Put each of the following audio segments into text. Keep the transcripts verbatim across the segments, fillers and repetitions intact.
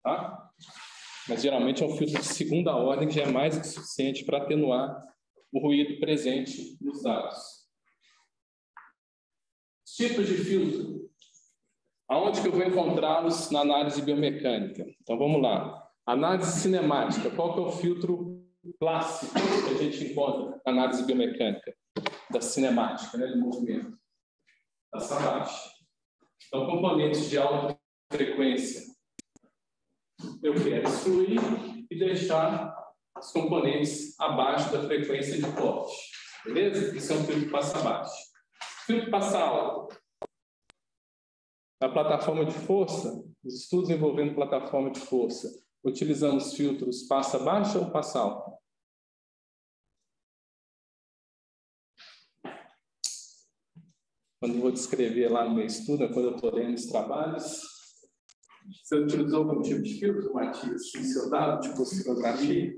tá? Mas geralmente é um filtro de segunda ordem que já é mais que suficiente para atenuar o ruído presente nos dados. Tipos de filtro. Aonde que eu vou encontrá-los na análise biomecânica? Então vamos lá. Análise cinemática. Qual que é o filtro clássico que a gente encontra na análise biomecânica? Da cinemática, né, do movimento. Essa baixa. Então, componentes de alta frequência eu quero excluir e deixar os componentes abaixo da frequência de corte. Beleza? Isso é um filtro passa baixo. Filtro passa alto. Na plataforma de força, os estudos envolvendo plataforma de força, utilizamos filtros passa baixa ou passa alta? Quando eu vou descrever lá no meu estudo, quando eu estou lendo os trabalhos, você utilizou algum tipo de filtro, Matias, em seu dado, tipo oscilografia?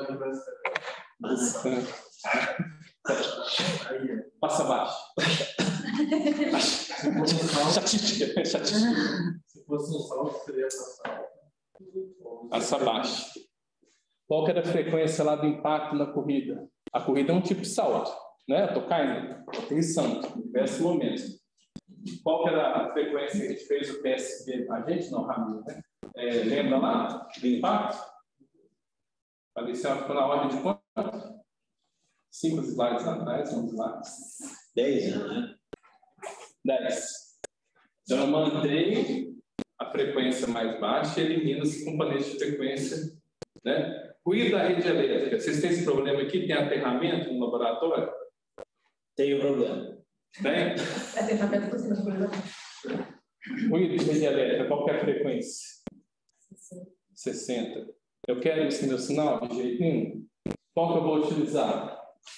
Passa baixo. Chatística. Se fosse um salto, seria passar. Passa baixo. Qual que era a frequência lá do impacto na corrida? A corrida é um tipo de salto, né? Eu tô caindo, atenção, em diversos momentos. Qual que era a frequência que a gente fez o P S B? A gente não, Ramiro, né? É, lembra lá do impacto? Parecia ficou na ordem de quanto? Cinco slides atrás, vamos lá. Dez, né? Dez. Então, eu mantenho a frequência mais baixa e elimino os componentes de frequência, né? Ruído da rede elétrica. Vocês têm esse problema aqui? Tem aterramento no laboratório? Tem um problema. Tem? Aterramento por cima do problema. Ruído de rede elétrica, qual que é a frequência? sessenta. Eu quero isso no meu sinal? De jeito nenhum. Qual que eu vou utilizar?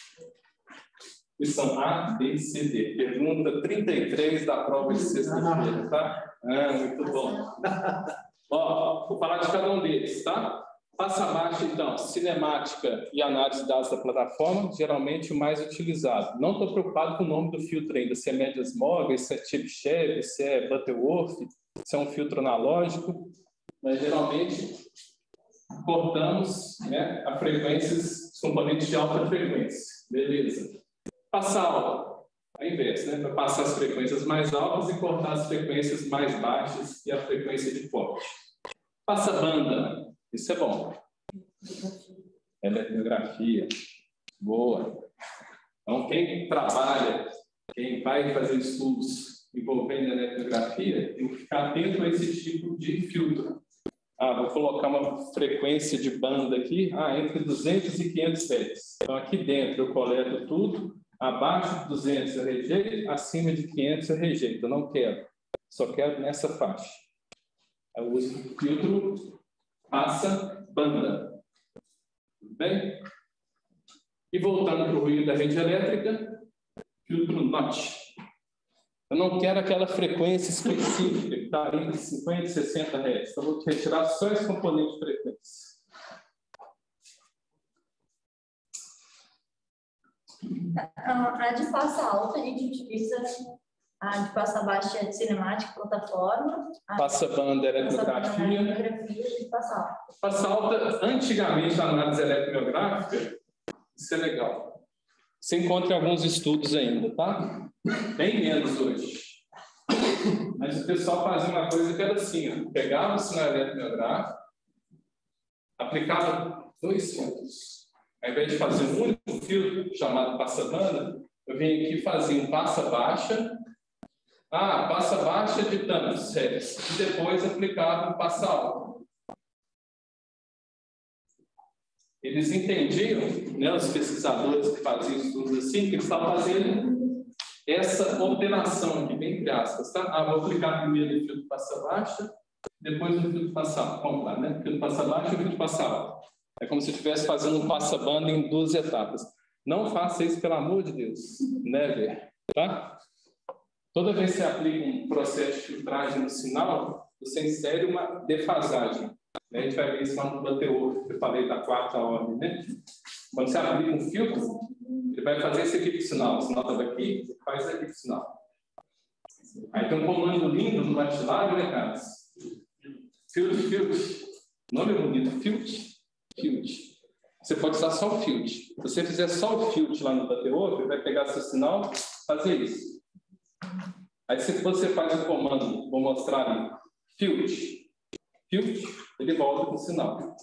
Lição A, B, C, D. Pergunta trinta e três da prova de sexta-feira, tá? Ah, muito bom. Ó, vou falar de cada um deles, tá? Passa abaixo, então, cinemática e análise de dados da plataforma, geralmente o mais utilizado. Não estou preocupado com o nome do filtro ainda, se é médias móveis, se é Chebyshev, se é Butterworth, se é um filtro analógico, mas geralmente cortamos, né, a frequências, os componentes de alta frequência. Beleza. Passa alta, ao invés, né, para passar as frequências mais altas e cortar as frequências mais baixas e a frequência de corte. Passa banda. Isso é bom. Eletrografia. Boa. Então, quem trabalha, quem vai fazer estudos envolvendo eletrografia, tem que ficar atento a esse tipo de filtro. Ah, vou colocar uma frequência de banda aqui, ah, entre duzentos e quinhentos hertz. Então, aqui dentro eu coleto tudo, abaixo de duzentos eu rejeito, acima de quinhentos eu rejeito. Eu não quero, só quero nessa faixa. Eu uso o filtro passa banda. Tudo bem? E voltando para o ruído da rede elétrica, filtro N O T. Eu não quero aquela frequência específica que está entre cinquenta e sessenta hertz. Então, vou retirar só esse componente de frequência. A de passa alta, a gente utiliza a de passa baixa de cinemática, plataforma. Passa banda, eletrografia. E passa alta. Passa alta, antigamente, a análise eletromiográfica, isso é legal. Você encontra alguns estudos ainda, tá? Bem menos hoje. Mas o pessoal fazia uma coisa que era assim, ó, pegava o sinal eletromiográfico, aplicava dois filtros. Ao invés de fazer um único filtro, chamado passa-banda, eu venho aqui e fazia um passa-baixa. Ah, passa baixa de tantos hertz. E depois aplicava o passa alta. Eles entendiam, né, os pesquisadores que faziam estudos assim, que eles estavam fazendo essa alteração aqui, bem entre aspas, tá? Ah, vou aplicar primeiro o filtro passa baixa, depois o filtro passa alta. Vamos lá, né? Filtro passa baixa e o filtro passa alta. É como se estivesse fazendo um passa-banda em duas etapas. Não faça isso, pelo amor de Deus. Never. Tá? Toda vez que você aplica um processo de filtragem no sinal, você insere uma defasagem. A gente vai ver isso lá no Butterworth, que eu falei da quarta ordem, né? Quando você aplica um filtro, ele vai fazer esse aqui pro sinal. O sinal estava aqui, faz aqui pro sinal. Aí tem um comando lindo no MATLAB, né, cara? Filtro, filtro. O nome é bonito, filtro. Filtro. Você pode usar só o filtro. Se você fizer só o filtro lá no Butterworth, ele vai pegar seu sinal e fazer isso. Aí se você faz o comando, vou mostrar ali, filtro, filtro, ele volta com o sinal.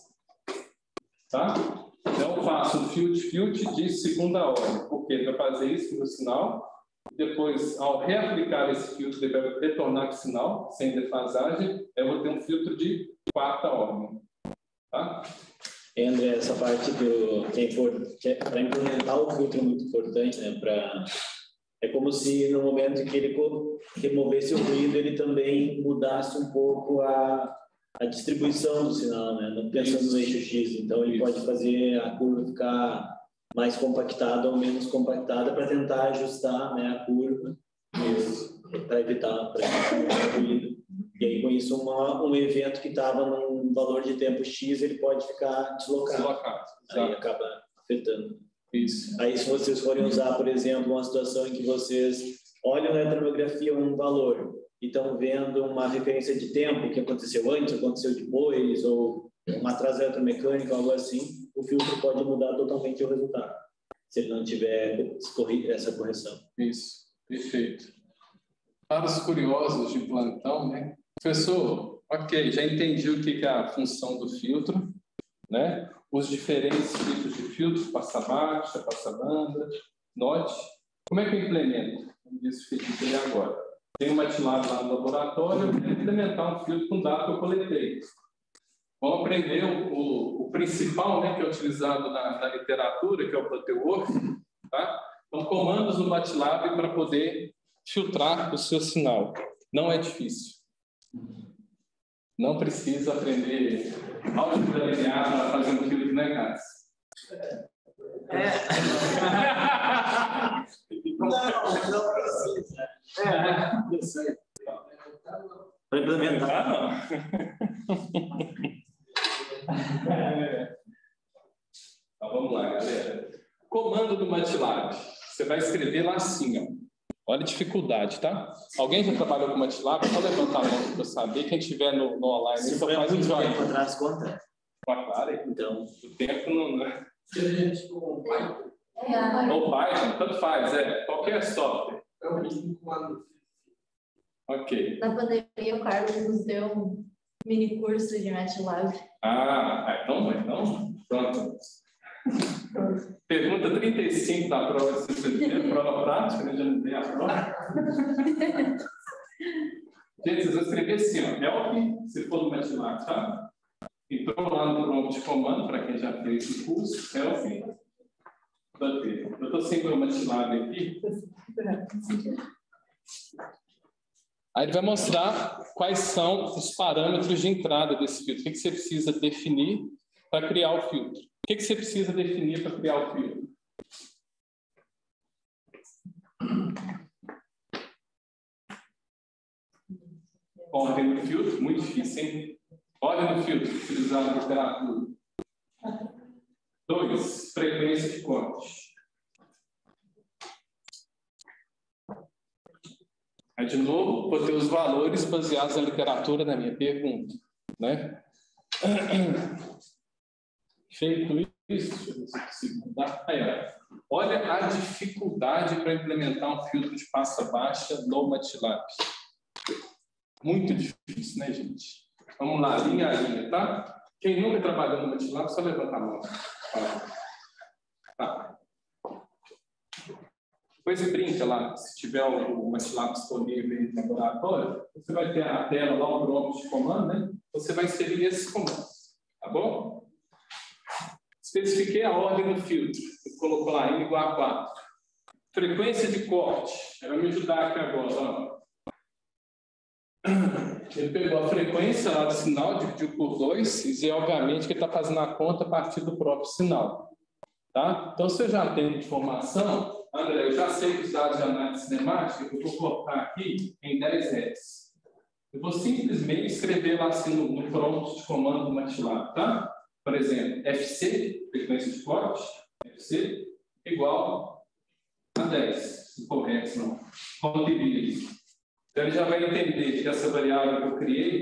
Tá? Então eu faço um filtro, filtro de segunda ordem. Porque ele vai fazer isso com o sinal. Depois, ao reaplicar esse filtro, ele vai retornar com o sinal, sem defasagem. Eu vou ter um filtro de quarta ordem. Tá? E, André, essa parte do quem for para implementar o filtro é muito importante, né? Para é como se no momento que ele removesse o ruído, ele também mudasse um pouco a, a distribuição do sinal, né? Não pensando Isso. no eixo X. Então ele Isso. pode fazer a curva ficar mais compactada ou menos compactada para tentar ajustar, né, a curva para evitar, evitar o ruído. E aí, com isso, uma, um evento que estava num valor de tempo X, ele pode ficar deslocado. Deslocado. Aí acaba afetando. Isso. Aí, se vocês forem usar, por exemplo, uma situação em que vocês olham na eletromiografia um valor e estão vendo uma referência de tempo que aconteceu antes, aconteceu depois, ou um atraso eletromecânico, algo assim, o filtro pode mudar totalmente o resultado, se ele não tiver essa correção. Isso, perfeito. Para os curiosos de plantão, né? Professor, ok, já entendi o que é a função do filtro, né? Os diferentes tipos de filtros, passa-baixa, passa-banda, note. Como é que eu implemento? Como disse o Felipe agora. Tem uma MATLAB lá no laboratório, eu vou implementar um filtro com dado que eu coletei. Vamos aprender o, o, o principal, né, que é utilizado na, na literatura, que é o Butterworth, tá? Então, comandos no MATLAB para poder filtrar o seu sinal. Não é difícil. Não precisa aprender álgebra linear para fazer um filtro, né, Cássio? É. Não, não precisa. É, não sei. Para implementar, não. Então, vamos lá, galera. Comando do MATLAB. Você vai escrever lá assim, ó. Olha a dificuldade, tá? Alguém já trabalhou com MATLAB? Só levantar a mão para eu saber. Quem estiver no, no online, se só for faz muito um joinha. tempo atrás, conta. Claro, então. O tempo não é. Com Python. Ou Python, tanto faz, é. Qualquer software. É o mesmo comando. Ok. Na pandemia, o Carlos nos deu um mini curso de MATLAB. Ah, então, então, pronto. Pergunta trinta e cinco da prova de C C D, prova prática, né? Já não tem a prova. Gente, vocês vão escrever assim, ó, help, se for do MATLAB, tá? Entrou lá no prompt de comando, para quem já fez o curso, help. Eu estou sem o meu MATLAB aqui. Aí ele vai mostrar quais são os parâmetros de entrada desse filtro. O que, que você precisa definir para criar o filtro? O que, que você precisa definir para criar o filtro? Ordem do filtro, muito difícil, hein? Ordem do filtro, utilizar a literatura. Dois, frequência de corte. Aí, de novo, vou ter os valores baseados na literatura da minha pergunta, né? Feito isso, deixa eu ver se eu consigo mudar. Aí, ó. Olha a dificuldade para implementar um filtro de passa baixa no MATLAB. Muito difícil, né, gente? Vamos lá, linha a linha, tá? Quem nunca trabalhou no MATLAB, só levanta a mão. Tá. Depois brinca lá, se tiver o MATLAB disponível no laboratório, você vai ter a tela lá, o prompt de comando, né? Você vai inserir esses comandos, tá bom? Especifiquei a ordem do filtro. Colocou lá, N igual a quatro. Frequência de corte. Vai me ajudar aqui agora. Ó. Ele pegou a frequência lá do sinal, dividiu por dois, e obviamente que ele está fazendo a conta a partir do próprio sinal. Tá? Então, se eu já tenho informação, André, eu já sei que os dados de análise cinemática, eu vou colocar aqui em dez hertz. Eu vou simplesmente escrever lá assim no, no prompt de comando do MATLAB, tá? Por exemplo, F C, frequência de corte, F C, igual a dez. Incorreto, não. Contabilidade. Então, ele já vai entender que essa variável que eu criei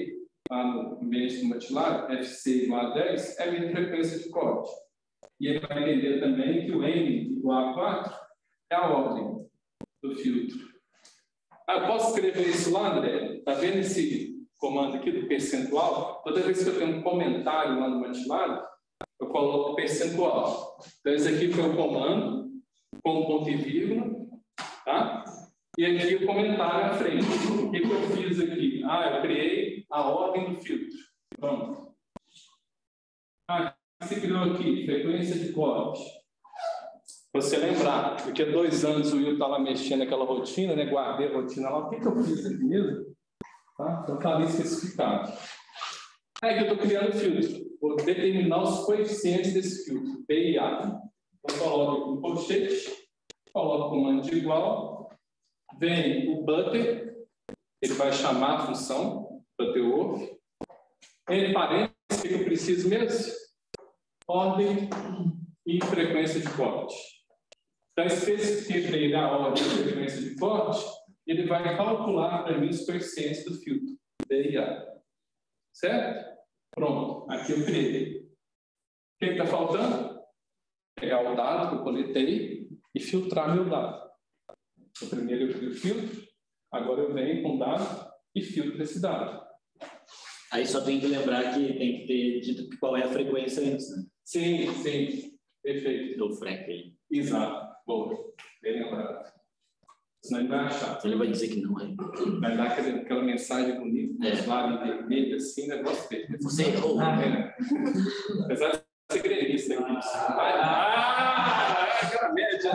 lá no ambiente do motilar, F C igual a dez, é a minha frequência de corte. E ele vai entender também que o N igual a quatro é a ordem do filtro. Ah, eu posso escrever isso lá, André? Está vendo esse comando aqui do percentual? Toda vez que eu tenho um comentário lá no motilar, eu coloco percentual. Então, esse aqui foi o comando, com ponto e vírgula, tá? E aqui o comentário à frente. O que, que eu fiz aqui? Ah, eu criei a ordem do filtro. Pronto. Ah, você criou aqui, frequência de corte. Para você lembrar, porque há dois anos o Will estava mexendo naquela rotina, né? Guardei a rotina lá. O que, que eu fiz aqui mesmo? Tá? Então está ali especificado. Aí que eu estou criando o filtro. Vou determinar os coeficientes desse filtro, P e A. Então, coloco um colchete, coloco o comando de igual, vem o butter, ele vai chamar a função, butterworth. Em parênteses, o que eu preciso mesmo? Ordem e frequência de corte. Então, especifiquei para ele a ordem e frequência de corte, ele vai calcular para mim os coeficientes do filtro, P e A. Certo? Pronto, aqui eu criei. O que está faltando? Pegar o dado que eu coletei e filtrar meu dado. Então, primeiro eu crio o filtro, agora eu venho com o dado e filtro esse dado. Aí só tem que lembrar que tem que ter dito qual é a frequência antes, né? Sim, sim. Perfeito. Do freq aí. Exato. Boa. Bem lembrado. Senão ele vai achar. Ele vai dizer que não é. Vai dar aquela, aquela mensagem bonita, é. claro, em vermelho, assim, negócio dele. Você errou. Ah, é. Apesar de ser gremista aqui. Ah, é aquela média.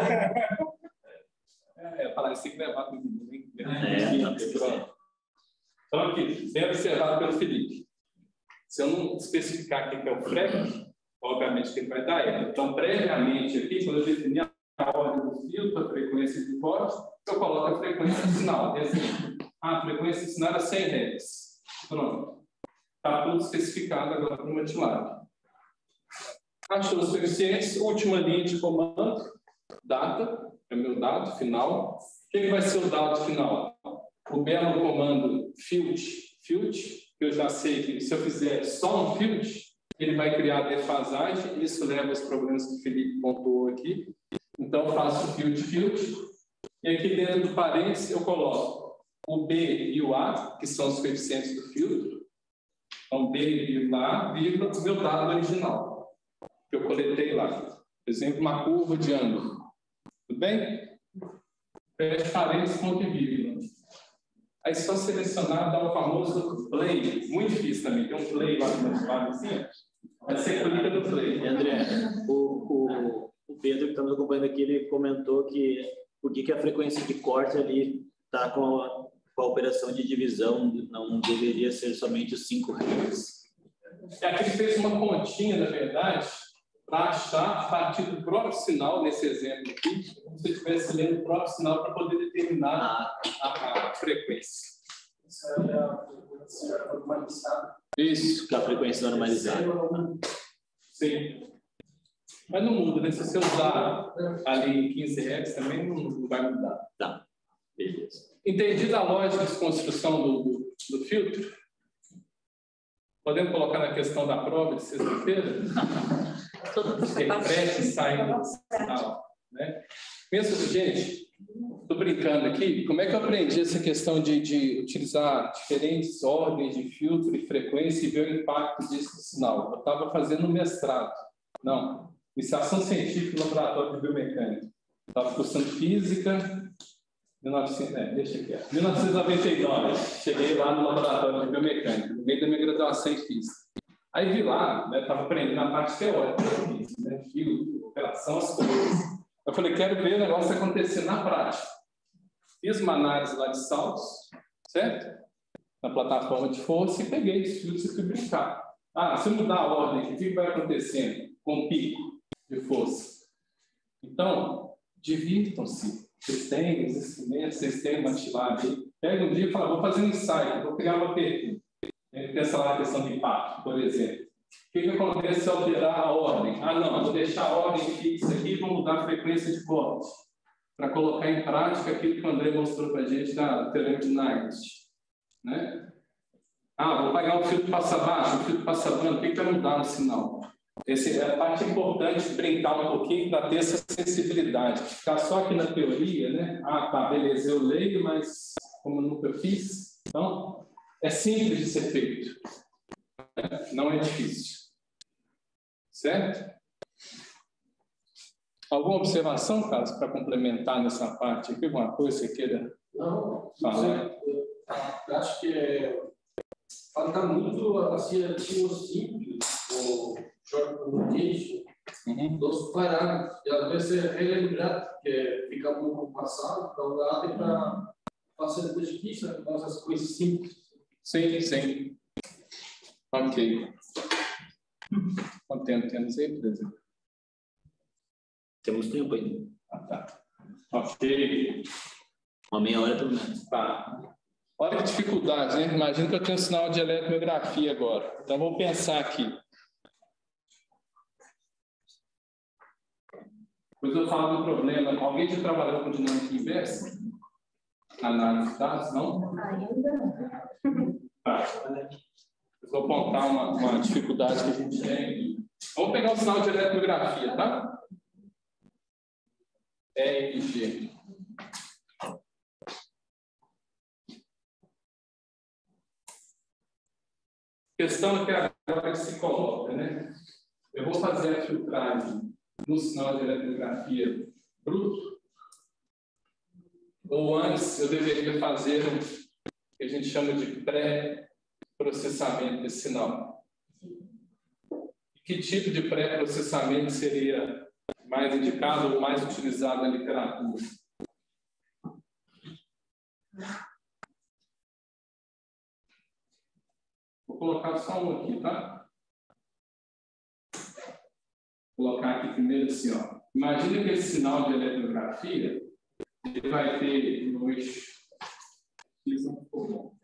É, falar isso tem que levar para o menino, hein? É, então, aqui, bem observado pelo Felipe. Se eu não especificar aqui que é o freq, obviamente que ele vai dar erro. Então, previamente aqui, quando eu definir a ordem do filtro, a frequência de corte, eu coloco a frequência de sinal. Exemplo. Ah, a frequência de sinal era cem hertz. Pronto. Está tudo especificado agora para o MATLAB. Achou os coeficientes, última linha de comando, data, é o meu dado final. O que vai ser o dado final? O belo comando filt, filt, que eu já sei que se eu fizer só um filt, ele vai criar defasagem, isso leva aos problemas que o Felipe pontuou aqui. Então, eu faço filt, filt, e aqui dentro do parênteses eu coloco o B e o A, que são os coeficientes do filtro. Então, B, vírgula A, vírgula, o meu dado original, que eu coletei lá. Por exemplo, uma curva de ângulo. Tudo bem? Fecha parênteses, ponto e vírgula. Aí, só selecionar, dá o famoso play. Muito difícil também. Tem um play lá no MATLAB assim, vai ser clica do play. André, o, o, o Pedro que está nos acompanhando aqui, ele comentou que por que a frequência de corte ali está com a, com a operação de divisão, não deveria ser somente os cinco hertz. É que ele fez uma continha, na verdade, para achar a partir do próprio sinal, nesse exemplo aqui, como se estivesse lendo o próprio sinal para poder determinar a, a, a frequência. Isso é a frequência normalizada. Isso. Que a frequência normalizada. Sim. Mas não muda, né? Se você usar ali em quinze hertz, também não, não vai mudar. Tá. Beleza. Entendida a lógica de construção do, do, do filtro? Podemos colocar na questão da prova de sexta-feira? Refrete saindo do sinal, né? Pensa, gente, estou brincando aqui, como é que eu aprendi essa questão de, de utilizar diferentes ordens de filtro e frequência e ver o impacto disso no sinal? Eu estava fazendo um mestrado, não, iniciação científica no laboratório de biomecânica. Estava cursando física, mil e novecentos, é, deixa aqui, é, mil novecentos e noventa e nove, cheguei lá no laboratório de biomecânica, no meio da minha graduação em física. Aí vi lá, estava né, aprendendo a parte teórica, né, filtro, operação, as coisas. Eu falei, quero ver o negócio acontecer na prática. Fiz uma análise lá de saltos, certo? Na plataforma de força e peguei os filtros e fui brincar. Ah, se eu mudar a ordem, o que vai acontecendo com o pico de força? Então, divirtam-se. Vocês têm os instrumentos, vocês têm uma MATLAB aí. Pega um dia e fala, vou fazer um ensaio, vou criar uma pergunta. Pensa lá a questão de impacto, por exemplo. O que, que acontece se alterar a ordem? Ah, não, vou deixar a ordem fixa aqui e vou mudar a frequência de corte. Para colocar em prática aquilo que o André mostrou para a gente da teorema de Nagels. Né? Ah, vou pagar o filtro passa baixo, o filtro passa banda, o que vai mudar no sinal? Essa é a parte importante, brincar um pouquinho para ter essa sensibilidade. Ficar só aqui na teoria, né? Ah, tá, beleza, eu leio, mas como eu nunca fiz, então é simples de ser feito. Não é difícil. Certo? Alguma observação, Carlos, para complementar nessa parte aqui? Alguma coisa que você queira Não, falar? eu, eu acho que é, falta muito assim, artigo simples, o short communication, uhum. Dos parâmetros, e às vezes é relembrar, porque fica um pouco passado, então dá para fazer pesquisa com essas coisas simples. Sim, sim. Ok. Quanto tempo temos aí, por exemplo? Temos tempo ainda. Ah, tá. Ok. Uma meia hora pelo menos. Tá. Olha que dificuldade, né? Imagina que eu tenho um sinal de eletromiografia agora. Então, vamos pensar aqui. Depois eu falo do problema. Alguém já trabalhou com dinâmica inversa? Análise de dados, não? Ainda não. Tá. Eu vou apontar uma, uma dificuldade que a gente tem aqui. Vamos pegar o sinal de eletromiografia, tá? E M G. A questão é que agora se coloca, né? Eu vou fazer a filtragem no sinal de eletromiografia bruto, ou antes eu deveria fazer o que a gente chama de pré-processamento desse sinal. Que tipo de pré-processamento seria mais indicado ou mais utilizado na literatura? Vou colocar só um aqui, tá? Vou colocar aqui primeiro assim, ó. Imagina que esse sinal de eletromiografia ele vai ter no eixo X um bom.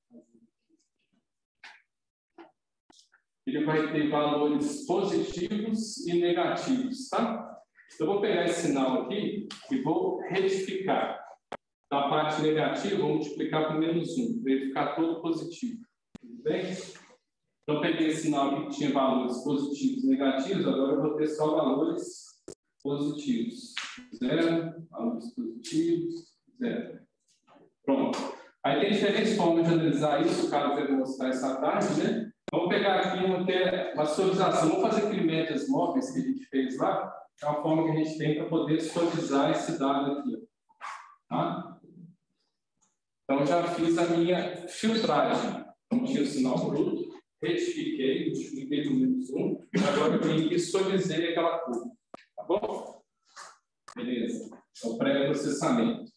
Ele vai ter valores positivos e negativos, tá? Eu vou pegar esse sinal aqui e vou retificar. Da parte negativa, vou multiplicar por menos um, para ele ficar todo positivo. Tudo bem? Então, eu peguei esse sinal aqui que tinha valores positivos e negativos, agora eu vou ter só valores positivos. Zero, valores positivos, zero. Pronto. Aí tem diferentes formas de analisar isso, o cara vai mostrar essa tarde, né? Vamos pegar aqui uma, uma suavização. Vamos fazer aquele médias móveis que a gente fez lá. É uma forma que a gente tem para poder suavizar esse dado aqui. Tá? Então, já fiz a minha filtragem. Então, tinha o sinal bruto, retifiquei, multipliquei por menos um. Agora eu vim e suavizei aquela curva. Tá bom? Beleza. Então, pré-processamento.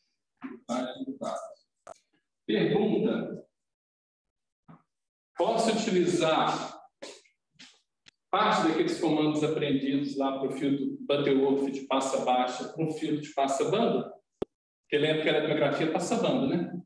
Pergunta. Posso utilizar parte daqueles comandos aprendidos lá para o filtro Butterworth de passa baixa com filtro de passa banda? Porque lembra que a eletromiografia passa banda, né?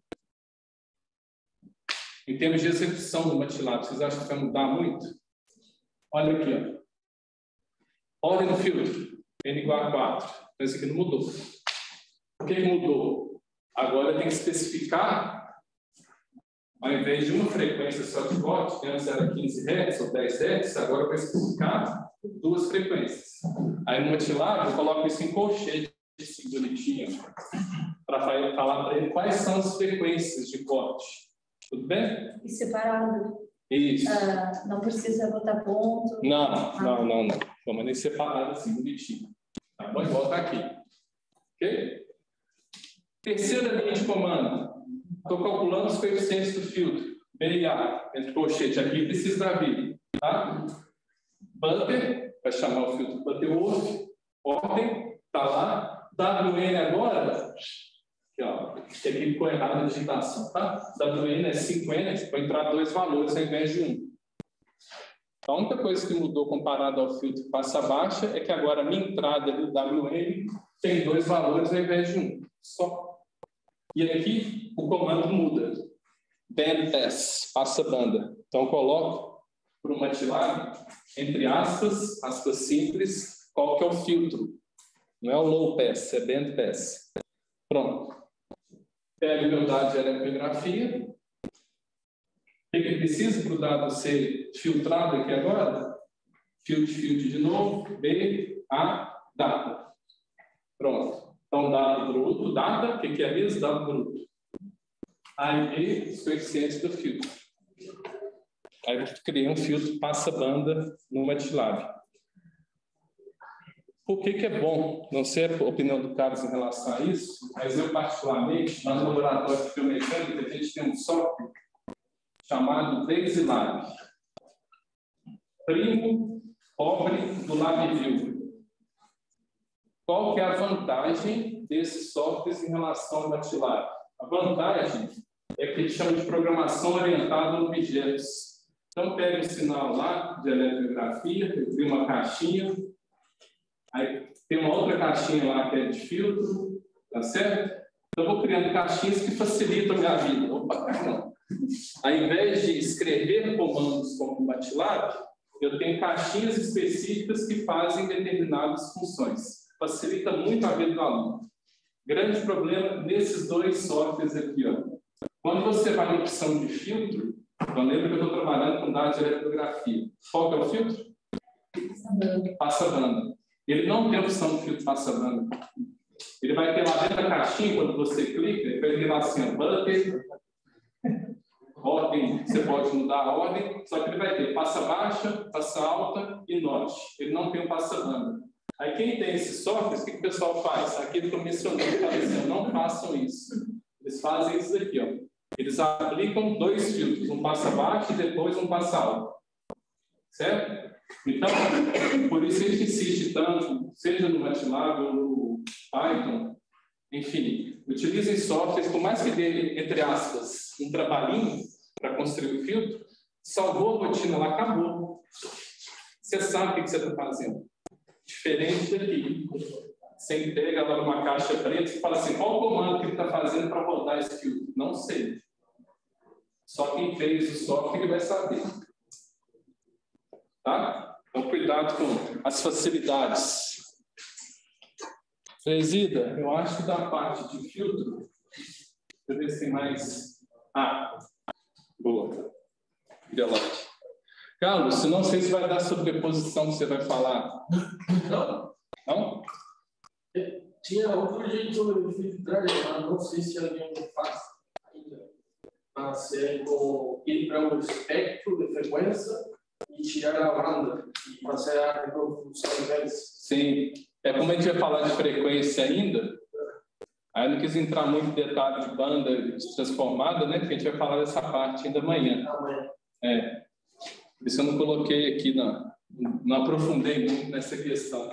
Em termos de execução do MATLAB, vocês acham que vai mudar muito? Olha aqui, ó. Ordem no filtro, N igual a quatro. Então, isso aqui não mudou. O que mudou? Agora tem que especificar. Ao invés de uma frequência só de corte, que antes era quinze hertz ou dez hertz, agora vai especificar duas frequências. Aí no MATLAB eu coloco isso em colchete, assim, bonitinho, para falar para ele quais são as frequências de corte. Tudo bem? E separado. Isso. Uh, não precisa botar ponto. Não, ah. não, não, não. Vamos nem separado assim, bonitinho. Tá bom? E volta aqui. Ok? Terceira linha de comando. Estou calculando os coeficientes do filtro. B e A, entre colchete. Aqui precisa da vírgula. Tá? Butter, vai chamar o filtro Butterworth. Ordem, está lá. W N agora, aqui, ó, que aqui ficou errado a digitação. Tá? W N é cinquenta, vai entrar dois valores ao invés de um. A única coisa que mudou comparado ao filtro passa baixa é que agora a minha entrada do W N tem dois valores ao invés de um. Só. E aqui o comando muda. Bandpass, passa banda. Então eu coloco para o MATLAB, entre aspas, aspas simples, qual que é o filtro. Não é o low pass, é bandpass. Pronto. Pego o meu dado de eletromiografia. que, que precisa para o dado ser filtrado aqui agora? Filtre, filtre de novo, B, A, data. Pronto. Então, dado bruto, data, o que, que é mesmo? Dado bruto. A e B, os coeficientes do filtro. Aí eu criei um filtro passa-banda no MATLAB. Por que, que é bom? Não sei a opinião do Carlos em relação a isso, mas eu, particularmente, lá no laboratório de biomecânica, a gente tem um software chamado DaisyLab. Primo pobre do LabVIEW. Qual que é a vantagem desses softwares em relação ao MATLAB? A vantagem é que ele chama de programação orientada a objetos. Então, pega o sinal lá de eletromiografia, eu crio uma caixinha, aí tem uma outra caixinha lá que é de filtro, tá certo? Então, eu vou criando caixinhas que facilitam a minha vida. Opa, caramba! Ao invés de escrever comandos como o MATLAB, eu tenho caixinhas específicas que fazem determinadas funções. Facilita muito a vida do aluno. Grande problema nesses dois softwares aqui, ó. Quando você vai na opção de filtro, então lembra que eu estou trabalhando com dados de eletrografia. Qual que é o filtro? Passa-banda. Ele não tem a opção de filtro passa-banda. Ele vai ter lá dentro da caixinha, quando você clica, ele vai ter lá assim, button, ordem, você pode mudar a ordem, só que ele vai ter passa-baixa, passa-alta e note. Ele não tem o passa-banda. Aí quem tem esses softwares, o que, que o pessoal faz? Aquilo que eu mencionei, eu falei assim, não façam isso. Eles fazem isso daqui, ó. Eles aplicam dois filtros, um passa-baixo e depois um passa-alta. Certo? Então, por isso a gente insiste tanto, seja no MATLAB ou no Python, enfim, utilizem softwares, por mais que dê, entre aspas, um trabalhinho para construir o filtro, salvou a rotina lá, acabou. Você sabe o que, que você está fazendo. Diferente daqui. Você entrega lá numa caixa preta e fala assim, qual o comando que ele está fazendo para rodar esse filtro? Não sei. Só quem fez o software vai saber. Tá? Então, cuidado com as facilidades. Presida, eu acho que da parte de filtro, deixa eu ver se tem mais. Ah, boa. Delete. Carlos, não sei se vai dar sobreposição que você vai falar. Não. Não? Tinha outro jeito de filtrar, mas não sei se alguém faz ainda. Mas é com ir para o espectro de frequência e tirar a banda e fazer a reprodução inversa. Sim. É como a gente vai falar de frequência ainda, aí eu não quis entrar muito em detalhe de banda transformada, né? Porque a gente vai falar dessa parte ainda amanhã. Amanhã. É. Por isso eu não coloquei aqui, não, não aprofundei muito nessa questão.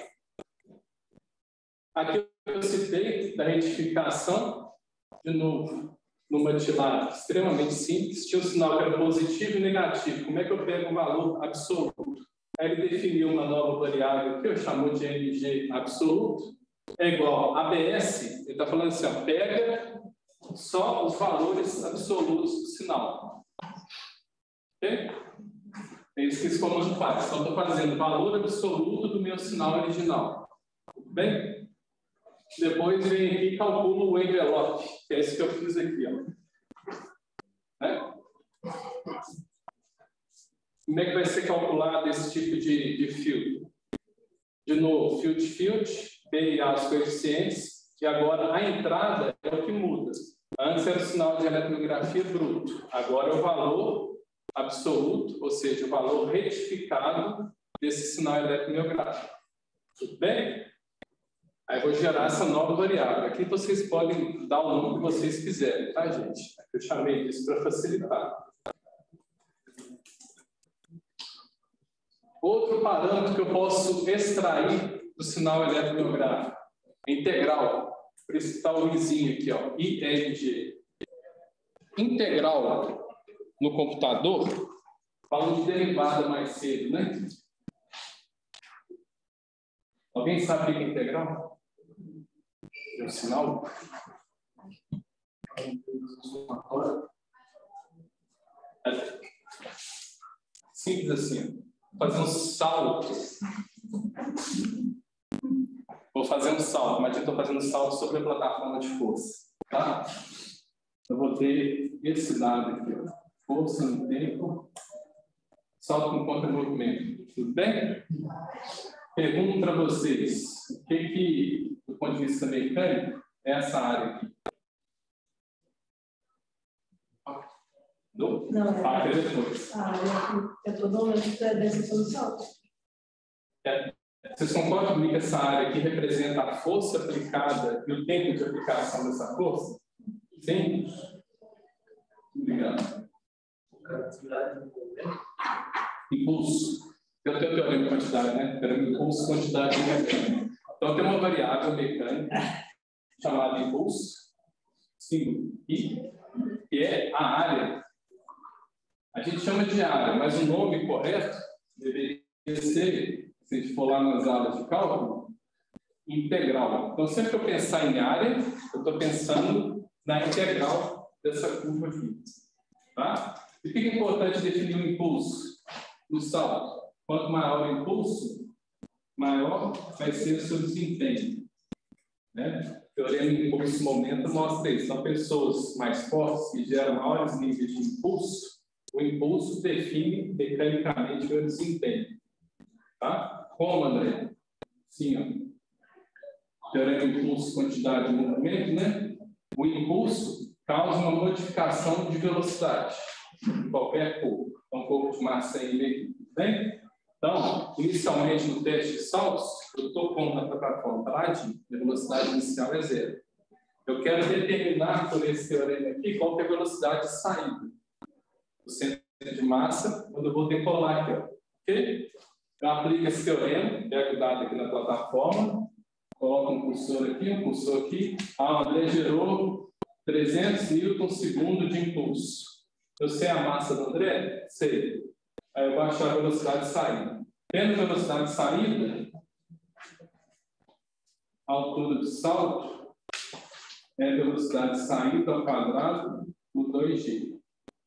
Aqui eu citei da retificação, de novo, no MATLAB, extremamente simples, tinha um sinal que era positivo e negativo. Como é que eu pego o valor absoluto? Aí ele definiu uma nova variável que eu chamo de M G absoluto, é igual a A B S, ele está falando assim, ó, pega só os valores absolutos do sinal. Ok? É isso que esse comando faz. Então, estou fazendo o valor absoluto do meu sinal original. Tudo bem? Depois vem aqui e calculo o envelope, que é esse que eu fiz aqui. Ó. É? Como é que vai ser calculado esse tipo de, de filtro? De novo, filtro, filtro, B e A os coeficientes, e agora a entrada é o que muda. Antes era o sinal de eletromiografia bruto, agora é o valor absoluto, ou seja, o valor retificado desse sinal eletromiográfico. Tudo bem? Aí eu vou gerar essa nova variável. Aqui vocês podem dar o nome que vocês quiserem, tá, gente? Eu chamei disso para facilitar. Outro parâmetro que eu posso extrair do sinal eletromiográfico, integral. Por isso está o izinho aqui, ó, I N G. Integral no computador, falando de derivada mais cedo, né? Alguém sabe o que é integral? É um sinal? É simples assim. Vou fazer um salto. Vou fazer um salto, mas eu estou fazendo um salto sobre a plataforma de força. Tá? Eu vou ter esse dado aqui. Ó. força no tempo, salto com contra-movimento. Tudo bem? Pergunto para vocês, o que que, do ponto de vista mecânico, é essa área aqui? Do? Não, ah, é depois. Ah, eu estou no momento dessa solução. É. Vocês concordam comigo que essa área aqui representa a força aplicada e o tempo de aplicação dessa força? Sim? Obrigado. Impulso. Eu tenho teorema de quantidade, né? Teorema de impulso, quantidade e mecânica. Então, tem uma variável mecânica chamada impulso, símbolo I, que é a área. A gente chama de área, mas o nome correto deveria ser, se a gente for lá nas aulas de cálculo, integral. Então, sempre que eu pensar em área, eu estou pensando na integral dessa curva aqui. Tá? E o que é importante definir o impulso no salto? Quanto maior o impulso, maior vai ser o seu desempenho. Né? O teorema de impulso-momento mostra isso. São pessoas mais fortes que geram maiores níveis de impulso. O impulso define mecanicamente o desempenho. Tá? Como, André? Sim, ó. Teorema de impulso, quantidade e movimento, né? O impulso causa uma modificação de velocidade em qualquer corpo. Então, corpo de massa em meio, bem? Então, inicialmente no teste de saltos, eu estou pondo na plataforma Paladin, a velocidade inicial é zero. Eu quero determinar por esse teorema aqui qual que é a velocidade de saída do centro de massa quando eu vou decolar aqui, ó. Ok? Eu aplico esse teorema, pego o dado aqui na plataforma, coloco um cursor aqui, um cursor aqui. Ah, o André gerou trezentos newtons segundo de impulso. Eu sei a massa do André? Sei. Aí eu vou achar a velocidade de saída. Tendo a velocidade de saída, a altura do salto é a velocidade de saída ao quadrado por dois g.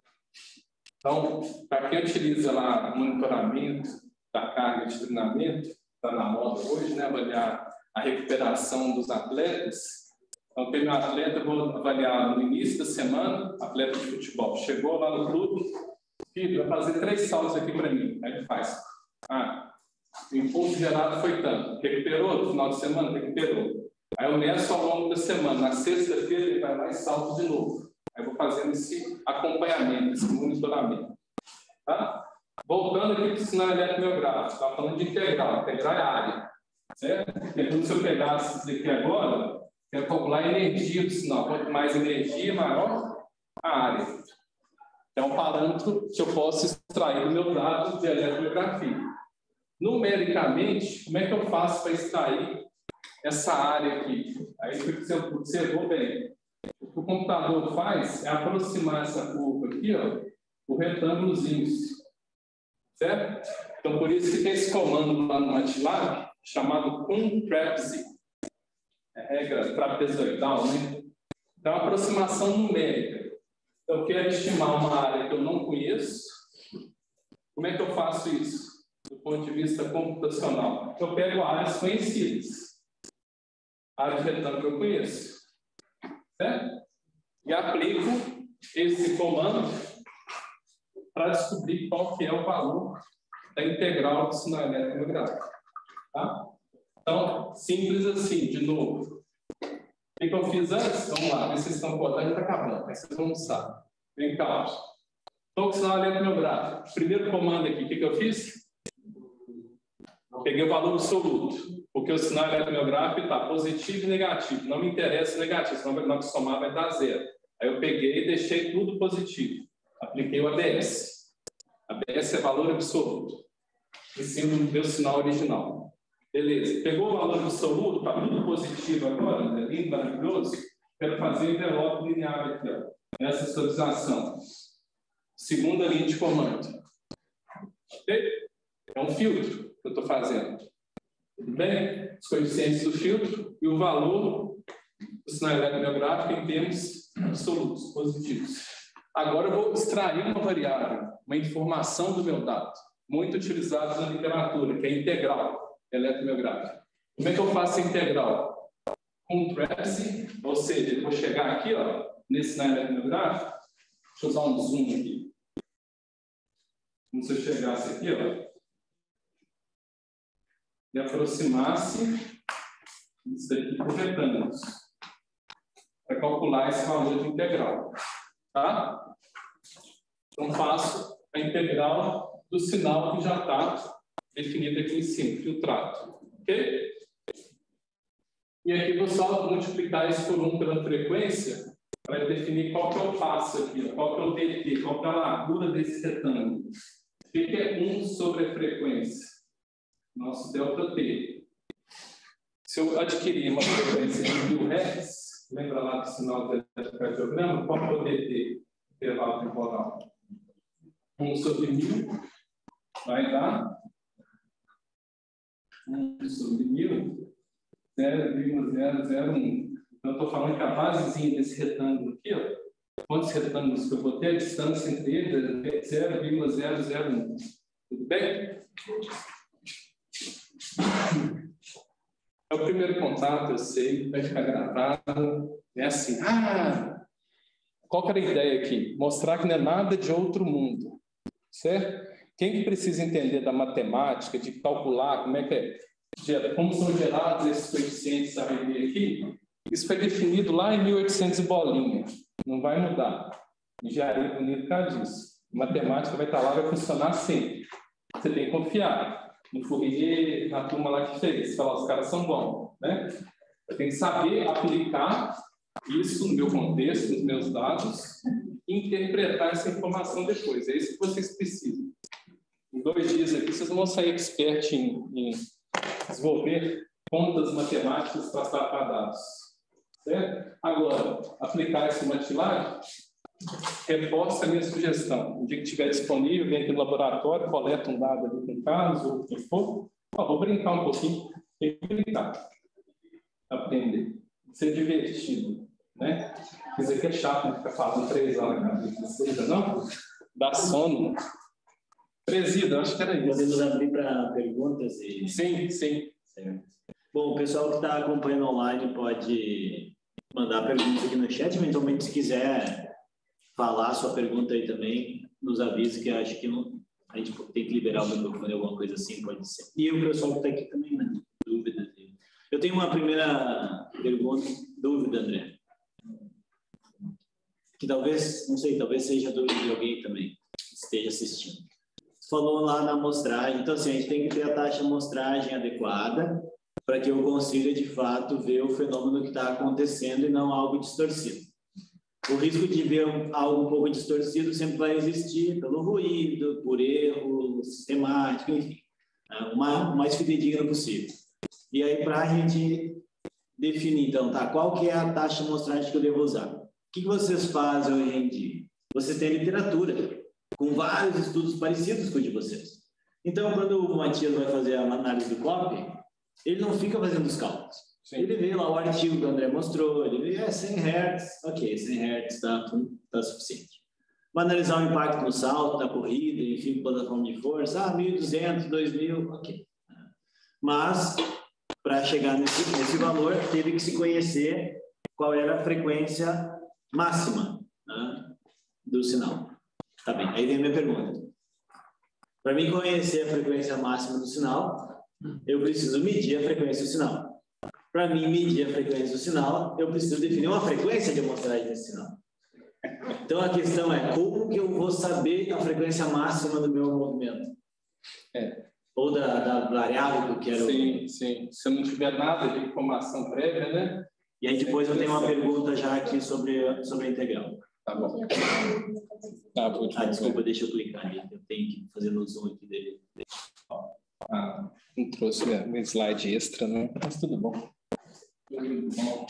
Então, para quem utiliza lá monitoramento da carga de treinamento, está na moda hoje, né, avaliar a recuperação dos atletas. Então, tem um atleta, eu vou avaliar no início da semana, atleta de futebol. Chegou lá no clube, filho, vai fazer três saltos aqui para mim. Aí ele faz. Ah, o impulso gerado foi tanto. Recuperou no final de semana? Recuperou. Aí eu meço ao longo da semana. Na sexta-feira ele vai lá e salta de novo. Aí eu vou fazendo esse acompanhamento, esse monitoramento. Tá? Voltando aqui para o sinal eletromiográfico, estava falando de integral. Integral é área. Certo? Então, se eu pegasse isso aqui agora, quero calcular a energia do sinal. Quanto mais energia, maior a área. É um parâmetro que eu posso extrair do meu dado de eletromiografia. Numericamente, como é que eu faço para extrair essa área aqui? Aí você observou bem. O que o computador faz é aproximar essa curva aqui, ó, o retângulozinho. Certo? Então, por isso que tem esse comando lá no MATLAB, chamado CONTRAPEZY. É regra trapezoidal, né? Então, aproximação numérica. Eu quero estimar uma área que eu não conheço. Como é que eu faço isso? Do ponto de vista computacional. Eu pego áreas conhecidas. Área de retângulo que eu conheço. Certo? E aplico esse comando para descobrir qual que é o valor da integral do sinal eletromiográfico. Tá? Então, simples assim, de novo. O que eu fiz antes? Vamos lá, ver se vocês estão acordando, já está acabando. Aí vocês vão saber. Vem cá, estou com o sinal eletromiográfico. Primeiro comando aqui, o que, que eu fiz? Peguei o valor absoluto, porque o sinal eletromiográfico está positivo e negativo. Não me interessa o negativo, senão na hora que somar vai dar zero. Aí eu peguei e deixei tudo positivo. Apliquei o A B S. A B S é valor absoluto. Em cima do meu sinal original. Beleza. Pegou o valor absoluto, está tudo positivo agora, é lindo, maravilhoso. Quero fazer envelope linear aqui, ó. Essa visualização. Segunda linha de comando. Ok? É um filtro que eu estou fazendo. Tudo bem? Os coeficientes do filtro e o valor do sinal eletromiográfico em termos absolutos, positivos. Agora eu vou extrair uma variável, uma informação do meu dado, muito utilizada na literatura, que é a integral eletromiográfica. Como é que eu faço a integral? Com trapezy, ou seja, eu vou chegar aqui, ó, nesse sinal eletromiográfico, deixa eu usar um zoom aqui. Como se eu chegasse aqui, ó, e aproximasse isso daqui por retângulos, para calcular esse valor de integral. Tá? Então, faço a integral do sinal que já está definido aqui em cima, filtrado. Ok? E aqui vou só multiplicar isso por um pela frequência, para definir qual que é o passo aqui, qual que é o D T, qual que é a largura desse retângulo. O que é um sobre a frequência? Nosso delta-T. Se eu adquirir uma frequência de mil hertz, lembra lá do sinal do eletrocardiograma, qual que é o D T, intervalo temporal? um sobre mil vai dar um sobre mil, zero vírgula zero zero um. Então, eu estou falando que a basezinha desse retângulo aqui, ó, quantos retângulos que eu vou ter, a distância entre eles é zero vírgula zero zero um. Tudo bem? É o primeiro contato, eu sei, vai ficar gravado. É assim, ah, qual que era a ideia aqui? Mostrar que não é nada de outro mundo, certo? Quem que precisa entender da matemática, de calcular como é que é, como são gerados esses coeficientes a ver aqui, isso foi definido lá em mil e oitocentos e bolinha, não vai mudar. Engenharia bonita por causa disso. Matemática vai estar lá, vai funcionar sempre. Você tem que confiar no Fourier, na turma lá que fez. Falar, os caras são bons, né? Eu tenho que saber aplicar isso no meu contexto, nos meus dados, e interpretar essa informação depois. É isso que vocês precisam. Em dois dias aqui, vocês vão sair expert em, em desenvolver contas matemáticas para tratar dados. Certo? Agora, aplicar esse MATLAB reforça a minha sugestão. No dia que estiver disponível, vem aqui no laboratório, coleta um dado ali com o Carlos ou o que for. Ó, vou brincar um pouquinho. Tem que brincar. Aprender. Ser divertido. Né? Isso aqui é chato, né? Ficar falando três horas na cabeça. Seja, não? Dá sono. Presida, acho que era isso. Podemos abrir para perguntas? E... Sim, sim. Certo. Bom, o pessoal que está acompanhando online pode mandar perguntas aqui no chat. Eventualmente, se quiser falar sua pergunta aí também, nos avise, que eu acho que não, a gente tem que liberar o microfone, alguma coisa assim, pode ser. E o pessoal que está aqui também, né? Dúvidas. Eu tenho uma primeira pergunta, dúvida, André. Que talvez, não sei, talvez seja dúvida de alguém também que esteja assistindo. Você falou lá na amostragem, então assim, a gente tem que ter a taxa de amostragem adequada para que eu consiga, de fato, ver o fenômeno que está acontecendo e não algo distorcido. O risco de ver algo um pouco distorcido sempre vai existir pelo ruído, por erro sistemático, enfim, o mais fidedigno possível. E aí, para a gente definir, então, tá, qual que é a taxa de amostragem que eu devo usar? O que vocês fazem hoje em dia? Vocês têm literatura, com vários estudos parecidos com o de vocês. Então, quando o Matias vai fazer a análise do C O P, ele não fica fazendo os cálculos. Sim. Ele vê lá o artigo que o André mostrou, ele vê, é cem hertz, ok, cem hertz está tá suficiente. Vai analisar o impacto no salto, na corrida, enfim, plataforma de força, ah, mil e duzentos, dois mil, ok. Mas, para chegar nesse, nesse valor, teve que se conhecer qual era a frequência máxima, né, do sinal. Tá bem, aí vem a minha pergunta. Para mim conhecer a frequência máxima do sinal, eu preciso medir a frequência do sinal. Para mim medir a frequência do sinal, eu preciso definir uma frequência de amostragem desse sinal. Então a questão é, como que eu vou saber a frequência máxima do meu movimento? É. Ou da, da variável que eu quero... Sim, sim. Se eu não tiver nada de informação prévia, né? E aí depois eu tenho uma pergunta já aqui sobre, sobre a integral. Tá bom. Tá, vou ah, desculpa, deixa eu clicar ali. Eu tenho que fazer no zoom aqui dele. Ah, não trouxe um slide extra, né? Mas tudo bom. Tudo bom.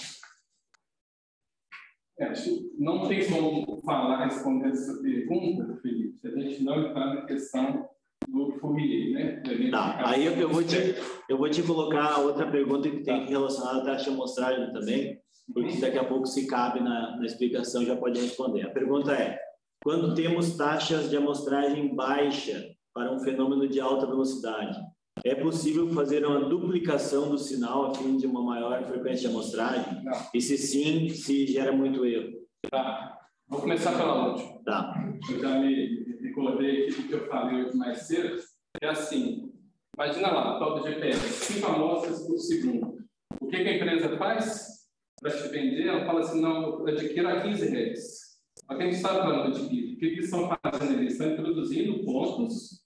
É, não tem como falar, responder essa pergunta, Felipe, se a gente não entrar na questão do Fourier, né? Tá, aí eu, eu, vou te, eu vou te colocar outra pergunta que tem relacionada à taxa de amostragem também, porque daqui a pouco, se cabe na, na explicação, já pode responder. A pergunta é, quando temos taxas de amostragem baixa para um fenômeno de alta velocidade, é possível fazer uma duplicação do sinal a fim de uma maior frequência de amostragem? Não. E se sim, se gera muito erro? Tá. Vou começar pela última. Tá. Eu já me recordei aqui do que eu falei hoje mais cedo, é assim, imagina lá, toca G P S, cinco amostras por segundo. O que, que a empresa faz para te vender? Ela fala assim, não, eu adquiro a quinze reais. Mas quem está falando de adquirir? O que, que eles estão fazendo? Eles estão introduzindo pontos,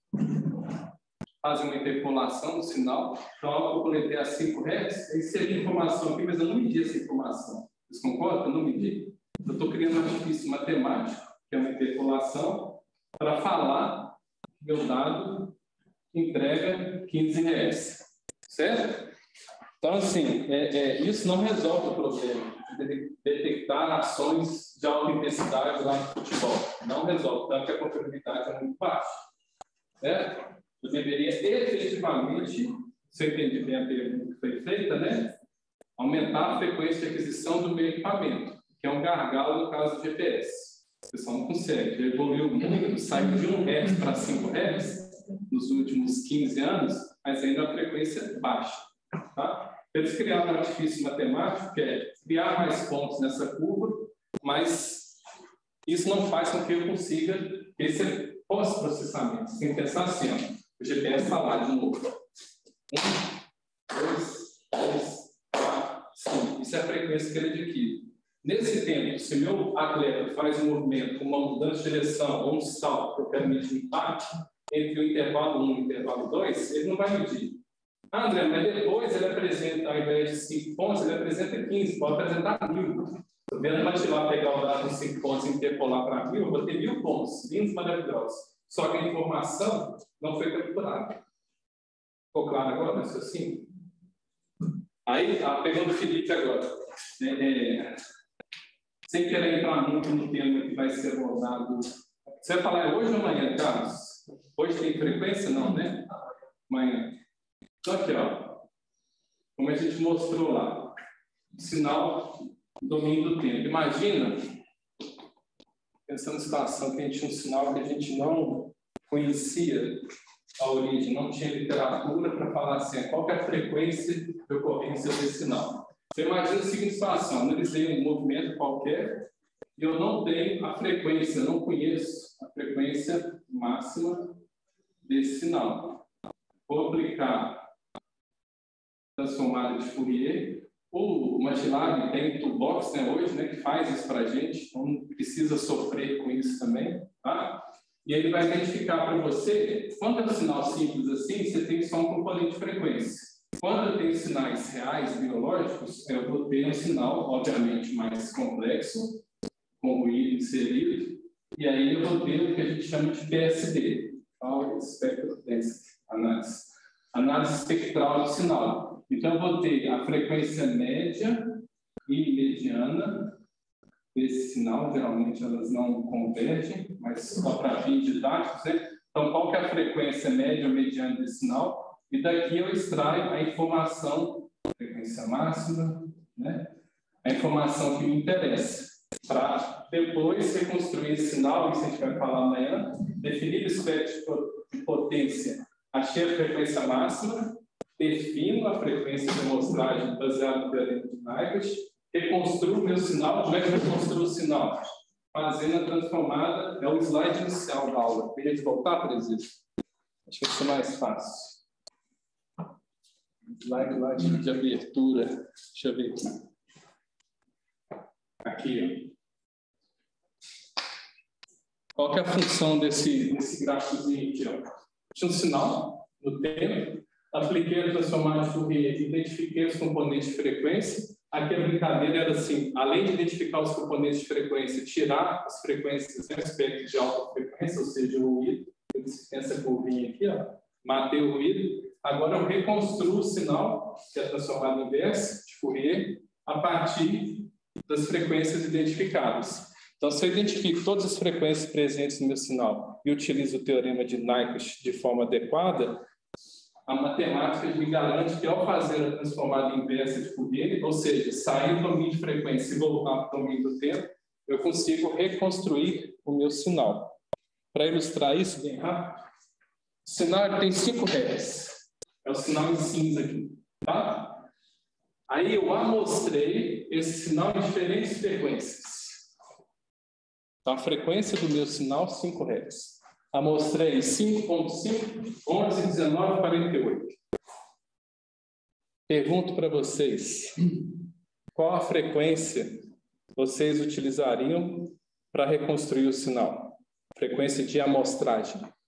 fazem uma interpolação do sinal, então eu coletei a cinco reais, aí seria informação aqui, mas eu não medi essa informação. Vocês concordam? Eu não medi. Eu estou criando um artifício matemático, que é uma interpolação, para falar que meu dado entrega quinze reais. Certo? Então, assim, é, é, isso não resolve o problema de detectar ações de alta intensidade lá no futebol. Não resolve, tanto que a confiabilidade é muito baixa. Certo? Eu deveria efetivamente, se eu entendi bem a pergunta que foi feita, né? Aumentar a frequência de aquisição do meu equipamento, que é um gargalo no caso do G P S. O pessoal não consegue. Já evoluiu muito, saiu de um hertz para cinco hertz nos últimos quinze anos, mas ainda a frequência é baixa. Tá? Eles criaram um artifício matemático, que é criar mais pontos nessa curva, mas isso não faz com que eu consiga esse pós-processamento. Você tem que pensar assim, ó, o G P S está lá de novo. Um, dois, três, quatro, cinco. Isso é a frequência que ele adquire. Nesse tempo, se meu atleta faz um movimento, uma mudança de direção ou um salto que eu quero medir o impacto entre o intervalo um e o intervalo dois, ele não vai medir. Ah, André, mas depois ele apresenta, ao invés de cinco pontos, ele apresenta quinze, pode apresentar mil. Se eu vier lá pegar o dado de cinco pontos e interpolar para mil, eu vou ter mil pontos, lindos, maravilhosos. Só que a informação não foi capturada. Ficou claro agora, isso assim? Aí, a pergunta do Felipe agora. É, é, sem querer entrar muito no tema que vai ser abordado. Você vai falar hoje ou amanhã, Carlos? Hoje tem frequência? Não, né? Amanhã. Então, aqui, ó, como a gente mostrou lá, o sinal do domínio do tempo. Imagina, pensando na situação que a gente tinha um sinal que a gente não conhecia a origem, não tinha literatura para falar assim, qual que é a frequência de ocorrência desse sinal. Você imagina a seguinte situação, analisei um movimento qualquer e eu não tenho a frequência, eu não conheço a frequência máxima desse sinal. Vou aplicar transformada de Fourier. O MATLAB tem toolbox, né, hoje, né, que faz isso para a gente, então não precisa sofrer com isso também. Tá? E ele vai identificar para você, quando é um sinal simples assim, você tem só um componente de frequência. Quando eu tenho sinais reais, biológicos, eu vou ter um sinal, obviamente, mais complexo, com ruído inserido, e aí eu vou ter o que a gente chama de P S D, Power Spectral Density Analysis, análise espectral do sinal. Então, eu vou ter a frequência média e mediana desse sinal, geralmente elas não convergem, mas só para fins didáticos, né? Então, qual que é a frequência média ou mediana desse sinal? E daqui eu extraio a informação, frequência máxima, né? A informação que me interessa, para depois reconstruir esse sinal, isso a gente vai falar amanhã, definir o espectro de potência, achei a frequência máxima, defino a frequência de amostragem baseada no teorema de Nyquist, reconstruo o meu sinal. Como é que eu reconstruo o sinal? Fazendo a transformada, é o slide inicial da aula. Queria de voltar, presidente? Acho que vai ser mais fácil. Slide lá de, de abertura. Deixa eu ver aqui. Aqui, ó. Qual que é a função desse, desse gráficozinho aqui, ó? Tinha um sinal no tempo, apliquei a transformada de Fourier, identifiquei os componentes de frequência. Aqui a brincadeira era assim, além de identificar os componentes de frequência, tirar as frequências em aspecto de alta frequência, ou seja, o ruído. Eu disse, essa curvinha aqui, ó, matei o ruído. Agora eu reconstruo o sinal, que é a transformada inversa de Fourier, a partir das frequências identificadas. Então, se eu identifico todas as frequências presentes no meu sinal e utilizo o teorema de Nyquist de forma adequada, a matemática me garante que, ao fazer a transformada inversa de Fourier, ou seja, sair do domínio de frequência e voltar para o domínio do tempo, eu consigo reconstruir o meu sinal. Para ilustrar isso bem rápido, o sinal tem cinco hertz. É o sinal em cinza aqui. Tá? Aí eu amostrei esse sinal em diferentes frequências. Então, a frequência do meu sinal, cinco hertz. Amostrei cinco ponto cinco, onze, dezenove, quarenta e oito. Pergunto para vocês, qual a frequência vocês utilizariam para reconstruir o sinal? Frequência de amostragem.